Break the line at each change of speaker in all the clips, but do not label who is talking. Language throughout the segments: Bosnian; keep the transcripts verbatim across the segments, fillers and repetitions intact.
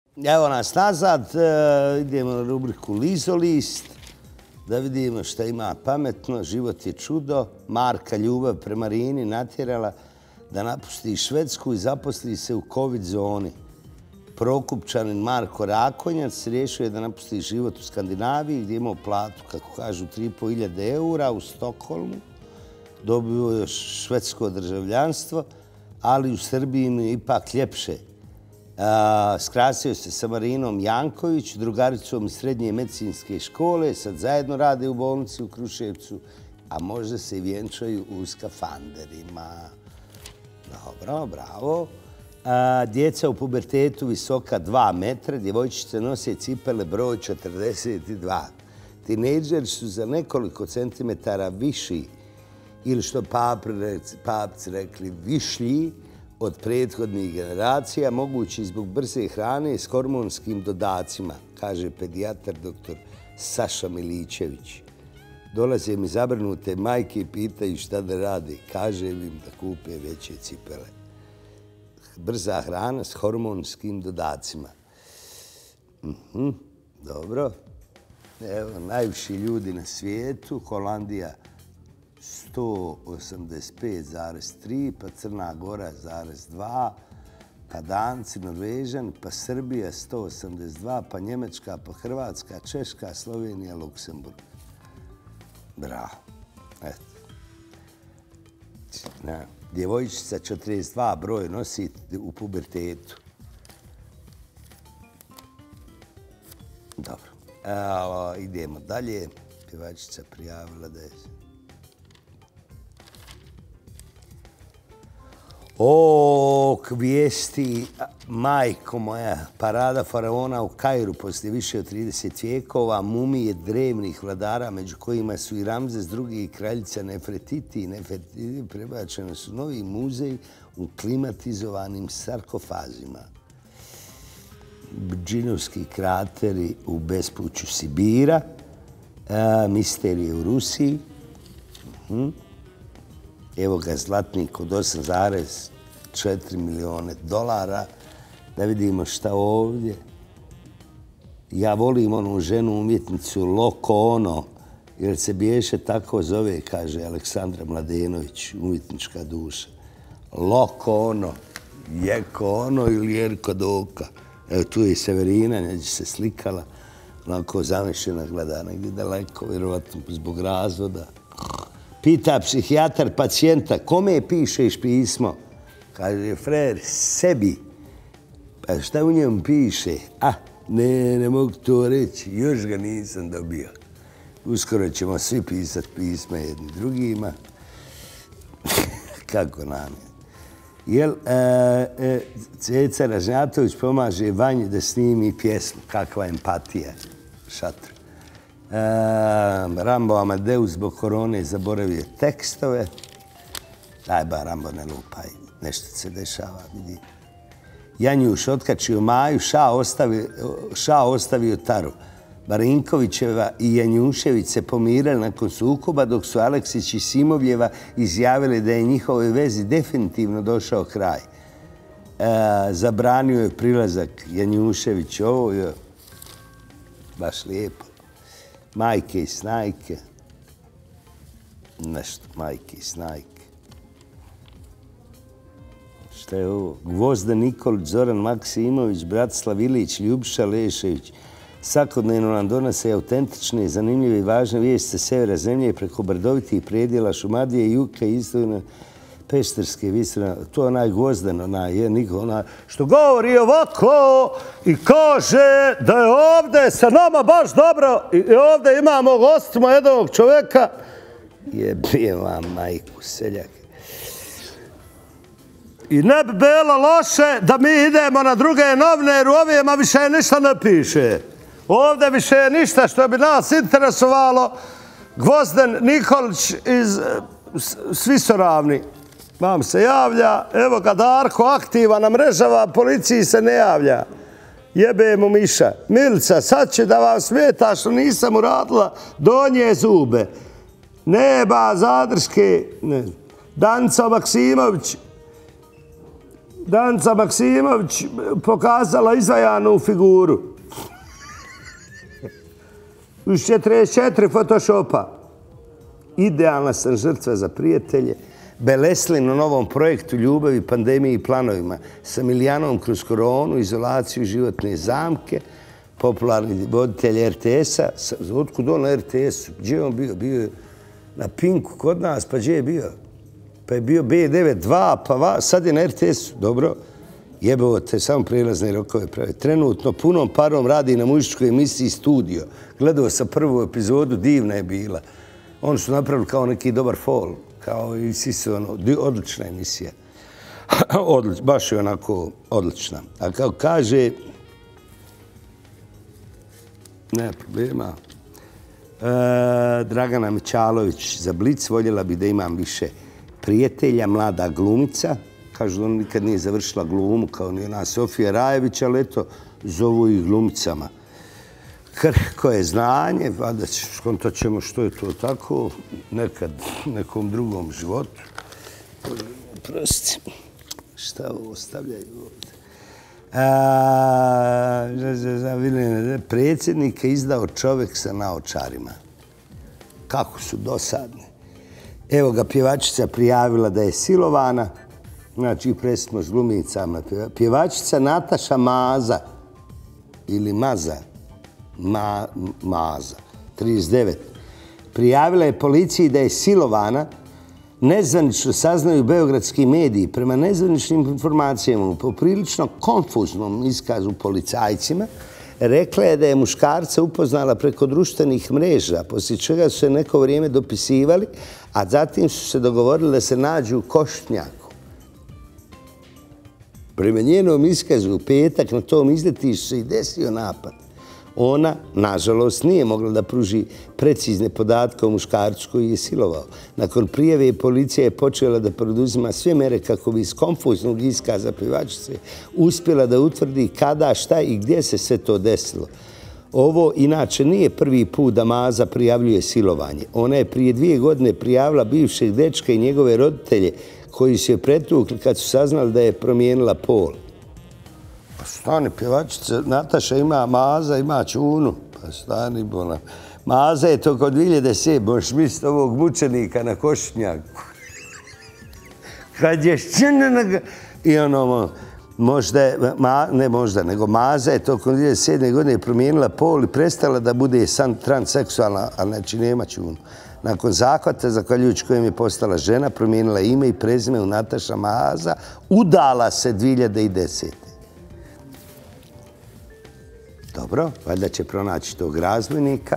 Evo nas nazad, idemo na rubriku Lizolist, da vidimo šta ima pametno. Život je čudo. Marka ljubav prema Rini natjerala da napusti Švedsku i zaposli se u covid zoni. Prokupčanin Marko Rakonjac riješio je da napusti život u Skandinaviji gdje je imao platu, kako kažu, tri i po hiljade eura u Stokholmu. Dobio je još švedsko državljanstvo, ali u Srbiji mu je ipak ljepše. Skrasio se sa Marinom Janković, drugaricom iz srednje medicinske škole. Sad zajedno rade u bolnici u Kruševcu, a možda se i vjenčaju u skafanderima. Dobro, bravo. Djeca u pubertetu visoka dva metra, djevojčice nose cipele broj četrdeset dva. Tinejdžeri su za nekoliko centimetara viši, ili što papci rekli, višlji od prethodnih generacija, mogući zbog brze hrane s hormonskim dodacima, kaže pedijatar doktor Saša Miličević. Dolaze mi zabrinute majke i pitaju šta da rade. Kažem im da kupe veće cipele. Brza hrana s hormonskim dodacima. Mhm, dobro. Evo, najviši ljudi na svijetu. Holandija sto osamdeset pet zarez tri, pa Crna Gora zarez dva, pa Danci, Norvežani, pa Srbija sto osamdeset dva, pa Njemačka, pa Hrvatska, Češka, Slovenija, Luksemburg. Bravo. Eto. Djevojčica četrdeset dva broj nosi u pubertetu. Dobro. Evo, idemo dalje. Pjevačica prijavila da je... O, vijesti, majko moja, parada faraona u Kairu poslije više od trideset vijekova, mumije drevnih vladara, među kojima su i Ramzes drugi i kraljica Nefertiti. Nefertiti prebačeni su novi muzej u klimatizovanim sarkofazima. Džinovski krateri u bespuću Sibira, misterije u Rusiji. Evo ga zlatnik od osam zarez četiri milijone dolara. Da vidimo šta ovdje. Ja volim onu ženu umjetnicu Loko Ono, jer se biješe tako zove, kaže Aleksandra Mladenović, umjetnička duša. Loko Ono, Jeko Ono ili Jerko Doka. Evo tu je Severina, neđe se slikala, onako zamišljena, gleda negdje daleko, vjerovatno zbog razvoda. Pita psihijatar pacijenta, kome pišeš pismo? Kaže, frer, sebi. Pa šta u njemu piše? A, ne, ne mogu to reći, još ga nisam dobio. Uskoro ćemo svi pisati pisma jedni drugima. Kako nam je? Jel, Ceca Ražnjatović pomaže Vanji da snimi pjesmu. Kakva empatija, šatru. Rambo Amadeus zbog korone zaboravio tekstove. Daj ba, Rambo, ne lupaj. Nešto se dešava, vidi. Janjuš otkačio Maju, Ša ostavio Taru. Marinkovićeva i Janjušević se pomirali nakon sukoba, dok su Aleksić i Simovljeva izjavili da je njihovoj vezi definitivno došao kraj. Zabranio je prilazak Janjušević. Ovo je baš lijepo. Majke i snajke. Nešto, majke i snajke. Šta je ovo? Gvozda Nikolić, Zoran Maksimović, Bratislav Ilić, Ljubiša Lešević. Svakodnevno nam donose autentične, zanimljive i važne vijesti sa severa zemlje preko brdovitih predjela Šumadije, Juka i istojne Pešterske visine. To je onaj Gvozdan, onaj je niko, onaj što govori ovako i kaže da je ovdje sa nama baš dobro i ovdje imamo gostima jednog čovjeka. Jebije vam majku, seljak. I ne bi bilo loše da mi idemo na druge novine jer u ovijema više ništa ne piše. Ovdje više ništa što bi nas interesovalo. Gvozden Nikolić iz Svisoravni vam se javlja. Evo ga Darko aktivan na mrežava, policiji se ne javlja. Jebe mu miša. Milica, sad će da vam smeta što nisam uradila donje zube. Neba, zadrške. Danica Maksimović. Danica Maksimović pokazala izvajanu figuru. Uz četrdeset četiri Photoshopa. Idealna sam žrtva za prijatelje. Beleslin u novom projektu Ljubavi, pandemiji i planovima. Sa Miljanom kroz koronu, izolaciju, životne zamke. Popularni voditelj er te esa. Otkud on na er te esu? Gdje je on bio? Bio je na Pinku kod nas, pa gdje je bio? Pa je bio be devet dva, pa sad je na er te esu. Dobro, jebavo te, samo prijelazne rokove pravi. Trenutno punom parom radi na muzičkoj emisiji Studio. Gledao sam prvu epizodu, divna je bila. Oni su napravili kao neki dobar fol, kao i svi ono, odlična emisija. Odlič, baš je onako odlična. A kao kaže, ne problema, e, Dragana Mićalović za Blic, voljela bi da imam više prijatelja, mlada glumica. Kažu da ona nikad nije završila glumu kao ni ona Sofija Rajević, ali eto, zovu ih glumicama. Krhko je znanje, valjda skontat ćemo što je to tako, nekad nekom drugom životu. Prosti, šta ovo stavljaju ovdje? Predsjednik je izdao čovjek sa naočarima. Kako su dosadni. Evo ga, pjevačica prijavila da je silovana, znači presimo s glumicama. Pjevačica Nataša Maza, ili Maza, Ma, Maza, trideset devet. Prijavila je policiji da je silovana, nezvanično saznaju beogradski mediji. Prema nezvaničnim informacijama u poprilično konfuznom iskazu policajcima, rekla je da je muškarca upoznala preko društvenih mreža, poslije čega su se neko vrijeme dopisivali, a zatim su se dogovorili da se nađu u Košnjaku. Prema njenom iskazu u petak na tom izletištu se i desio napad. Ona, nažalost, nije mogla da pruži precizne podatke o muškarcu koji je silovao. Nakon prijave policija je počela da poduzima sve mere kako bi iz konfuznog iskaza pjevačice uspjela da utvrdi kada, šta i gdje se sve to desilo. Ovo, inače, nije prvi put da Maza prijavljuje silovanje. Ona je prije dvije godine prijavila bivšeg dečka i njegove roditelje koji su je pretukli kad su saznali da je promijenila pol. Pa stani, pjevačica, Nataša ima Maza, ima čunu. Pa stani, bola. Maza je to kod dvije hiljade sedme. Možeš misliti ovog mučenika na Košnjaku. Kad je šćenena... I ono, možda je, ne možda, nego Maza je to kod dvije hiljade sedme. godine promijenila pol i prestala da bude transseksualna, ali znači nema čunu. Nakon zahvata, zahvaljujući kojem je postala žena, promijenila ime i prezime u Nataša Maza, udala se dvije hiljade desete. Dobro, valjda će pronaći tog razvojnika.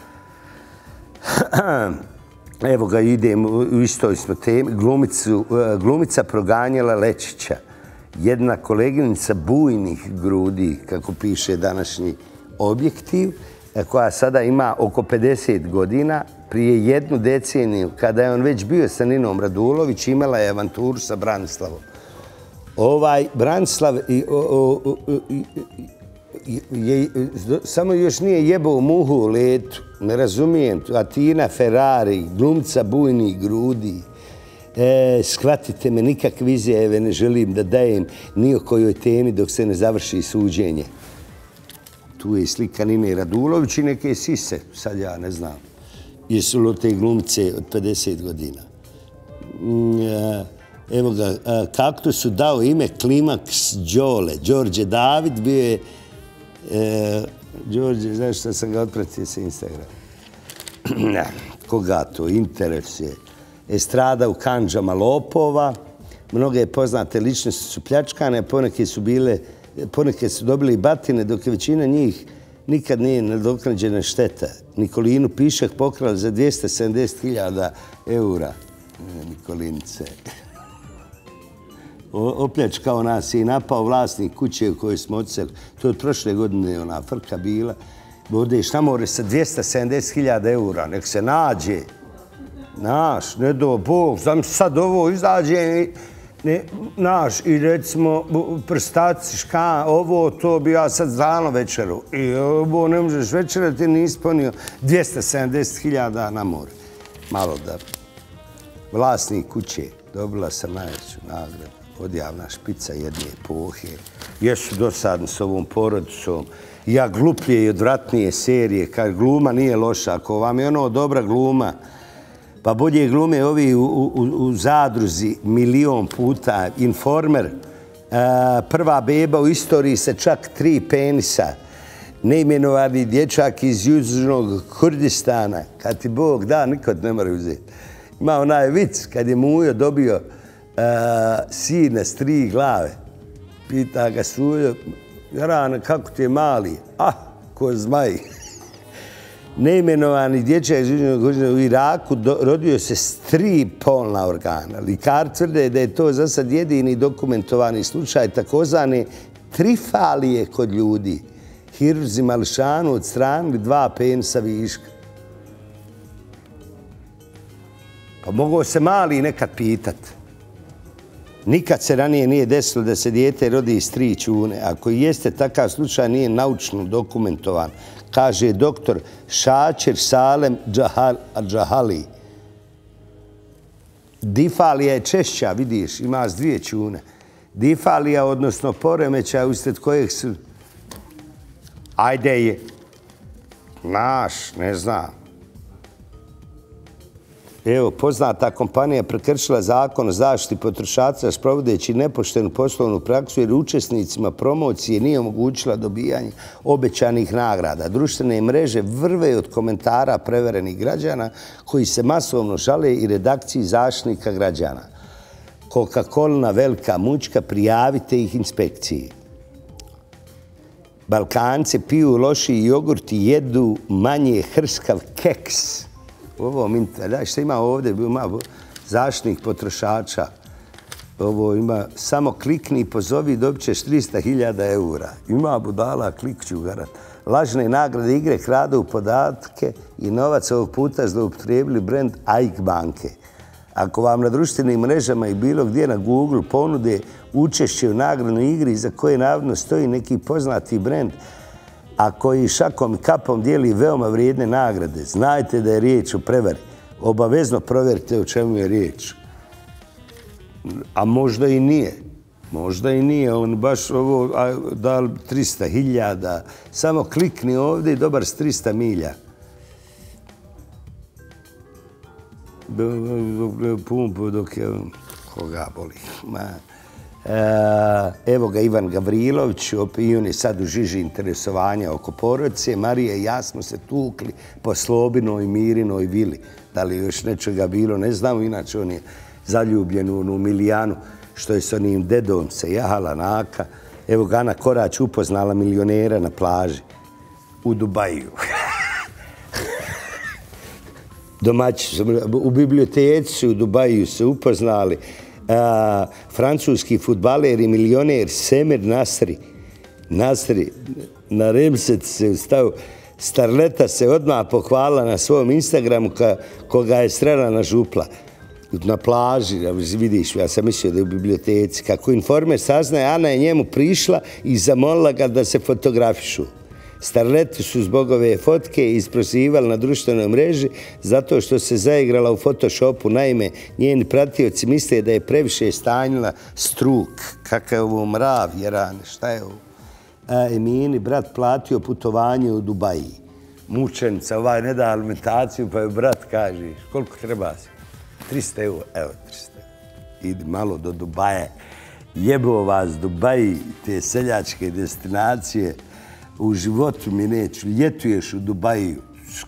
Evo ga, idem u istoj smo temi. Glumicu, glumica proganjala Lečića. Jedna koleginica bujnih grudi, kako piše današnji Objektiv, koja sada ima oko pedeset godina, prije jednu deceniju, kada je on već bio sa Ninom Radulović, imala je avanturu sa Branislavom. Ovaj Branislav i, o, o, o, je, samo još nije jebao muhu u letu, ne razumijem, Atina Ferrari, glumca bujnih grudi. E, shvatite me, nikakve izjave ne želim da dajem ni o kojoj temi dok se ne završi suđenje. Tu je slika Nine Radulović i neke sise, sad ja ne znam. Jesu li te glumce od pedeset godina. Evo ga, Kaktusu dao ime Klimaks Đole. Đorđe David bio je... Đorđe, znaš šta sam ga otpratio sa Instagrama? Koga to interesuje? Estrada u kandžama lopova. Mnoge poznate ličnosti su pljačkane, poneke su bile... Poneke su dobili batine, dok je većina njih nikad nije nadoknađena šteta. Nikolinu Pišak pokrali za dvjesto sedamdeset hiljada eura. Nikolinice. Opljačkao nas i napao vlasnik kuće u kojoj smo odseli. To je od prošle godine ona frka bila. Odeš na more sa dvjesto sedamdeset hiljada eura. Nek se nađe. Naš, ne do Bog. Znam sad ovo izađe... Naš, i recimo prstaci, ška, ovo, to bi ja sad znalo večeru. I ovo ne možeš večerati, ti nisi ponio dvjesto sedamdeset hiljada na more. Malo da. Vlasnik kuće, dobila sam najveću nagradu. odjavna špica jedne epohe. Jesu dosadni s ovom porodicom. Ja gluplje i odvratnije serije, kad gluma nije loša. Ako vam je ono dobra gluma, pa bolje glume ovi u, u, u Zadruzi milion puta. Informer, a, prva beba u istoriji sa čak tri penisa. Neimenovani dječak iz Južnog Kurdistana. Kad ti Bog da, nikad ne mora uzeti. Ima onaj vic kad je Mujo dobio uh, sina s tri glave. Pita ga Sujo, Rana, kako ti je mali? Ah, ko zmaj. Neimenovani dječak iz Južnog Kurdistana u Iraku do, rodio se s tri polna organa. Likar tvrde da je to za sad jedini dokumentovani slučaj takozvane trifalije kod ljudi. Hirurzi mališanu odstranili dva penisa viška. Pa mogao se mali nekad pitat. Nikad se ranije nije desilo da se dijete rodi iz tri ćune. Ako jeste takav slučaj, nije naučno dokumentovan, kaže doktor Šačer Salem Džahali. Difalija je češća, vidiš, ima s dvije ćune. Difalija, odnosno poremećaj usred kojeg su... Ajde je. Naš, ne znam. Evo, poznata kompanija prekršila zakon o zaštiti potrošača sprovodeći nepoštenu poslovnu praksu jer učesnicima promocije nije omogućila dobijanje obećanih nagrada. Društvene mreže vrve od komentara preverenih građana koji se masovno žale i redakciji Zaštitnika građana. Coca-Colina velika mučka, prijavite ih inspekciji. Balkanci piju loši jogurt i jedu manje hrskav keks. Ovo mi daj, što ima ovdje, ima zaštitnik potrošača. Ovo ima, samo klikni i pozovi i dobit ćeš trista hiljada eura. Ima budala, klik ću garat. Lažne nagrade igre kradu podatke i novac ovog puta zloupotrijebili brand Aik banke. Ako vam na društvenim mrežama i bilo gdje na Google ponude učešće u nagradnoj igri za koje navodno stoji neki poznati brand, a koji šakom i kapom dijeli veoma vrijedne nagrade, znajte da je riječ o prevari. Obavezno provjerite o čemu je riječ. A možda i nije. Možda i nije. On baš ovo dal trista hiljada. Samo klikni ovdje i dobar s trista milja. Pumpu dok je... Koga boli? Ma... Evo ga Ivan Gavrilović, i on je sad u žiži interesovanja oko porodice. Marija i ja smo se tukli po Slobinoj, Mirinoj vili. Da li još nečega bilo, ne znamo. Inače, on je zaljubljen u onu Milijanu, što je s onim dedom se jahala naka. Evo ga Ana Korać upoznala milionera na plaži u Dubaju. Domaći, u biblioteci u Dubaju se upoznali. A, francuski fudbaler i milioner Semir Nasri. Nasri na Remset se stavio. Starleta se odmah pohvala na svom Instagramu ka, koga je srela na župla. Na plaži, vidiš, ja sam mislio da je u biblioteci. Kako Informer saznaje, Ana je njemu prišla i zamolila ga da se fotografišu. Starleti su zbog ove fotke isprosivali na društvenoj mreži zato što se zaigrala u Photoshopu. Naime, njeni pratioci misle da je previše stanjila struk. Kakav je ovo mrav, jerane, šta je ovo? A Emini brat platio putovanje u Dubaji. Mučenica, ovaj ne da alimentaciju, pa je brat kaže, koliko treba si? trista eura, evo trista eura. Idi malo do Dubaje. Jebo vas Dubaji, te seljačke destinacije. U životu mi neću. Ljetuješ u Dubaju.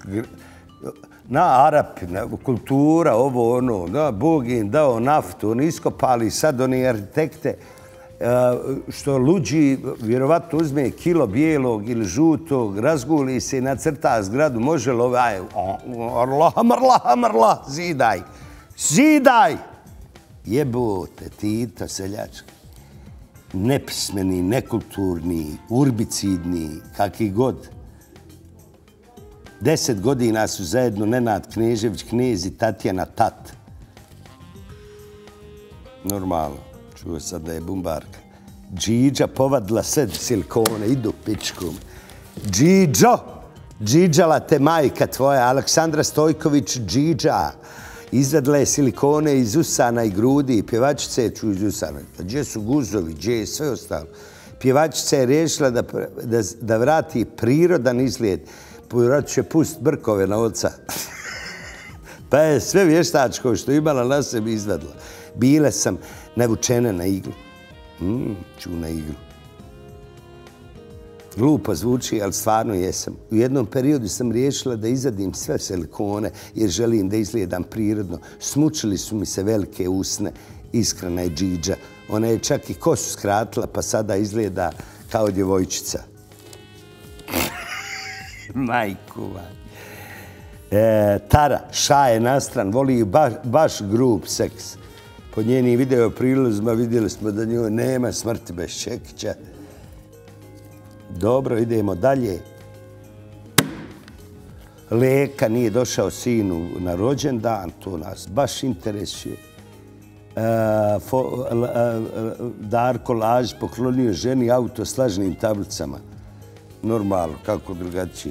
Na Arapi, na kultura, ovo ono. Da, Bog im dao naftu, oni iskopali sad oni arhitekte što luđi, vjerovatno uzme kilo bijelog ili žutog, razguli se i nacrta zgradu. Može li ovaj, arlah, marlah, marlah, zidaj. Zidaj! Jebote, Tito, seljački. Nepismeni, nekulturni, urbicidni, kakvi god. Deset godina su zajedno Nenad Knežević, knez i Tatjana Tat. Normalno. Čuo sad da je bumbarka. Džiđa povadila sve silikone, idu pičkom. Džiđo! Džiđala te majka tvoja, Aleksandra Stojković, Džiđa. Izvadila je silikone iz usana i grudi i pjevačica je ču iz usana. Gdje su guzovi, gdje je sve ostalo. Pjevačica je riješila da, da, da vrati prirodan izgled. Povrat će pust brkove na oca. Pa je sve vještačko što imala na sebi izvadila. Bile sam navučena na iglu. Mm, ču na iglu. Glupo zvuči, ali stvarno jesam. U jednom periodu sam riješila da izadim sve silikone jer želim da izgledam prirodno. Smučili su mi se velike usne, iskrena je džiđa. Ona je čak i kosu skratila pa sada izgleda kao djevojčica. Majku, man. E, Tara, šaje nastran, voli baš, baš grub seks. Po njenim video prilozima vidjeli smo da njoj nema smrti bez Čekića. Dobro, idemo dalje. Leka nije došao sinu na rođendan, to nas baš interesuje. E, fo, a, Darko Laž poklonio ženi auto s lažnim tablicama. Normalno, kako drugačije.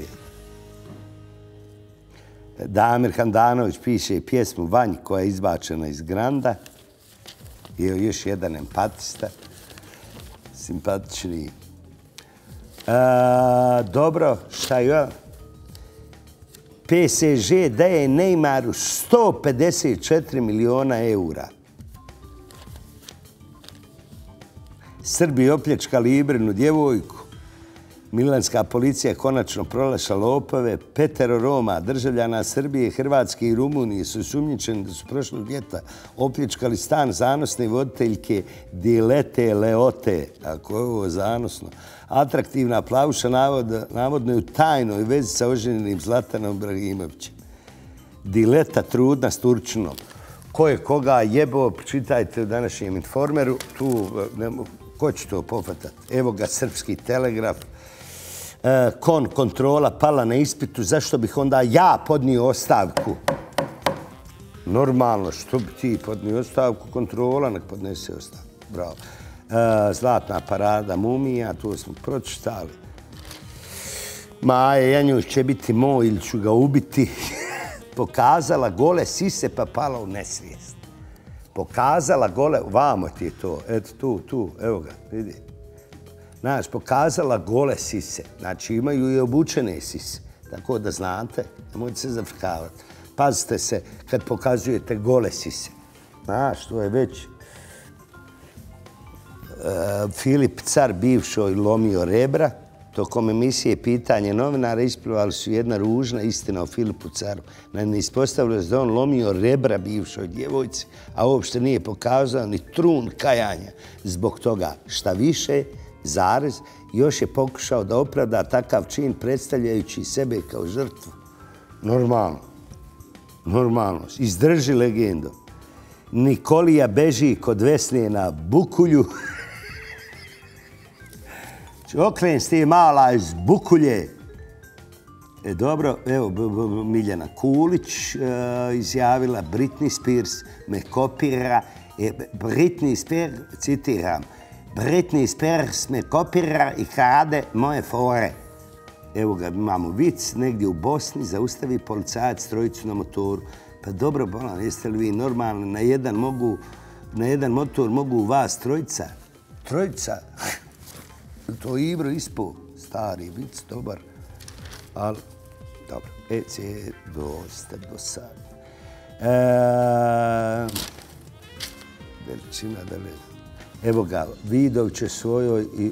Damir Handanović piše pjesmu Vanj koja je izbačena iz Granda. Je još jedan empatista. Simpatični. E, dobro, šta je? P S G daje Neymaru sto pedeset četiri miliona eura. Srbi opljačkali Ibrinu djevojku. Milanska policija konačno pronašla lopove. Petero Roma, državljana Srbije, Hrvatske i Rumunije, su sumnjičeni da su prošlog ljeta opljačkali stan zanosne voditeljke Dilete Leote. Ako je ovo zanosno. Atraktivna plavuša navodno je u tajnoj vezi sa oženjenim Zlatanom Ibrahimovićem. Dileta trudna s Turčinom. Ko je koga jebo, čitajte u današnjem Informeru. Tu, ne, ko će to pofatati? Evo ga, Srpski telegraf. Kon kontrola pala na ispitu, zašto bih onda ja podnio ostavku? Normalno, što bi ti podnio ostavku? Kontrola nek podnese ostavku. Bravo. Zlatna parada mumija, tu smo pročitali. Maja Janjuš će biti moj ili ću ga ubiti. Pokazala gole sise pa pala u nesvijest. Pokazala gole, vamo ti je to, eto tu, tu, evo ga, vidi. Znaš, pokazala gole sise. Znači, imaju i obučene sise. Tako da znate, nemojte se zafrkavati. Pazite se kad pokazujete gole sise. Znaš, to je već... Uh, Filip Car bivšoj lomio rebra. Tokom emisije Pitanje novinara isplivali su jedna ružna istina o Filipu Caru. Naime, ispostavilo se da on lomio rebra bivšoj djevojci, a uopšte nije pokazao ni trun kajanja. Zbog toga šta više, zarez, još je pokušao da opravda takav čin predstavljajući sebe kao žrtvu. Normalno. Normalno. Izdrži legendu. Nikolija beži kod Vesne na Bukulju. Okren s ti mala iz Bukulje. E, dobro, evo, Miljana Kulić e, izjavila Britney Spears me kopira. E, Britney Spears, citiram, Britney Spears me kopira i krade moje fore. Evo ga, imamo vic, negdje u Bosni zaustavi policajac trojicu na motoru. Pa dobro, bolan, jeste li vi normalni? Na jedan, mogu, na jedan motor mogu vas trojica. Trojica? To je Ibro ispo. Stari vic, dobar. Ali, dobro, E C je dosta dosadno. E, veličina da ne... Evo ga, Vidov će svojoj i...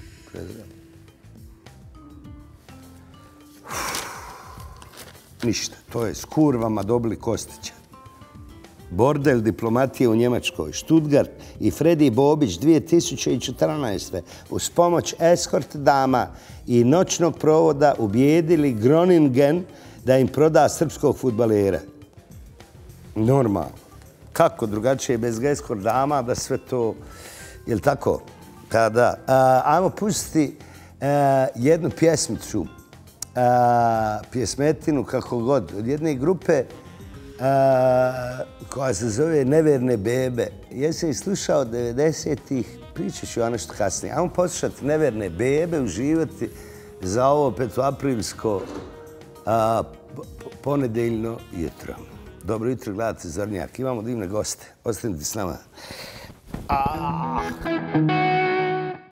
Ništa, to je s kurvama dobili Kostića. Bordel diplomatije u Njemačkoj. Stuttgart i Fredi Bobić dvije tisuće četrnaeste. uz pomoć eskort dama i noćnog provoda ubijedili Groningen da im proda srpskog fudbalera. Normalno. Kako drugačije bez eskort dama da sve to... Jel' tako? Kada, a, ajmo pustiti a, jednu pjesmicu, a, pjesmetinu, kako god, od jedne grupe a, koja se zove Neverne bebe. Ja sam ih slušao od devedesetih, pričat ću ja nešto kasnije. Ajmo poslušati Neverne bebe, uživati za ovo petoaprilsko a, ponedeljno jutro. Dobro jutro, gledate Zornjak. Imamo divne goste. Ostanite s nama. Ah!